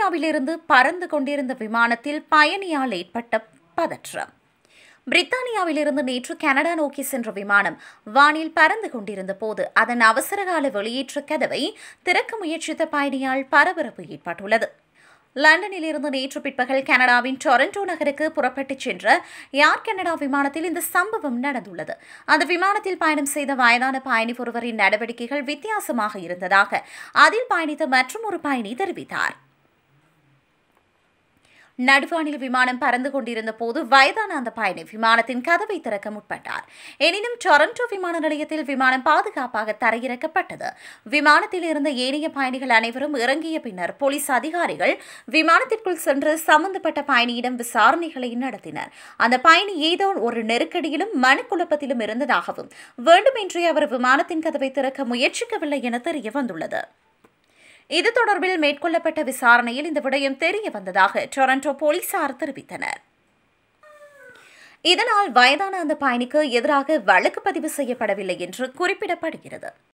பிரித்தானியாவிலிருந்து பறந்து கொண்டிருந்த விமானத்தில் பயணியால் ஏற்பட்ட பதற்றம். பிரித்தானியாவிலிருந்து நேற்று கனடா நோக்கி சென்ற விமானம் வானில் பறந்து கொண்டிருந்த போது அதன் அவசரகால வெளியேற்ற கதவை திறக்க முயற்சித்த பயணியால் பரபரப்பு ஏற்பட்டுள்ளது. லண்டனில் இருந்து நேற்று பிற்பகல் கனடாவின் டொரண்டோ நகருக்கு புறப்பட்டுச் சென்ற ஏர் கனடா விமானத்தில் இந்த சம்பவம் நடந்துள்ளது. அந்த விமானத்தில் பயணம் செய்த வயதான பயணி ஒருவரின் நடவடிக்கைகள் வித்தியாசமாக இருந்ததாக அதில் பயணித்த மற்றொரு பயணி தெரிவித்தார். நடுவானில் விமானம் பறந்து கொண்டிருந்த போது வயதான அந்த பயணி விமானத்தின் கதவை திறக்க முற்பட்டார். எனினும் டொரண்டோ விமான நிலையத்தில் விமானம் பாதுகாப்பாக தரையிறக்கப்பட்டது. விமானத்தில் இருந்த ஏனைய பயணிகள் அனைவரும் இறங்கிய பின்னர் போலீஸ் அதிகாரிகள் விமானத்திற்குள் சென்று சம்பந்தப்பட்ட பயணியிடம் விசாரணைகளை நடத்தினர். அந்த பயணி ஏதோ ஒரு நெருக்கடியிலும் மனக்குழப்பத்திலும் இருந்ததாகவும் வேண்டுமென்றே அவர் விமானத்தின் கதவை திறக்க முயற்சிக்கவில்லை என தெரிய வந்துள்ளது. இது தொடர்பில் மேற்கொள்ளப்பட்ட விசாரணையில் இந்த விடயம் தெரிய வந்ததாக டொரண்டோ போலீசார் தெரிவித்தனர். இதனால் வயதான அந்த பயணிக்கு எதிராக வழக்கு பதிவு செய்யப்படவில்லை என்று குறிப்பிடப்படுகிறது.